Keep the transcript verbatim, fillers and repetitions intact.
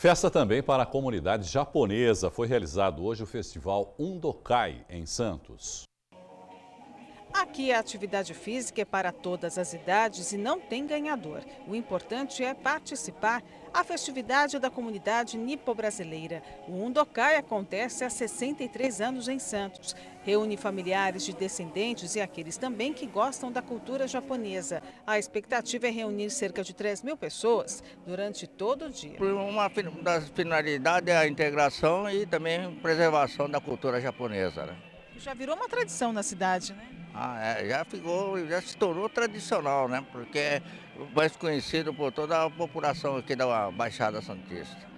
Festa também para a comunidade japonesa. Foi realizado hoje o Festival Undokai, em Santos. Aqui a atividade física é para todas as idades e não tem ganhador. O importante é participar. A festividade da comunidade nipo-brasileira. O Undokai acontece há sessenta e três anos em Santos. Reúne familiares de descendentes e aqueles também que gostam da cultura japonesa. A expectativa é reunir cerca de três mil pessoas durante todo o dia. Uma das finalidades é a integração e também preservação da cultura japonesa, né? Já virou uma tradição na cidade, né? Ah, é, já ficou, já se tornou tradicional, né? Porque é mais conhecido por toda a população aqui da Baixada Santista.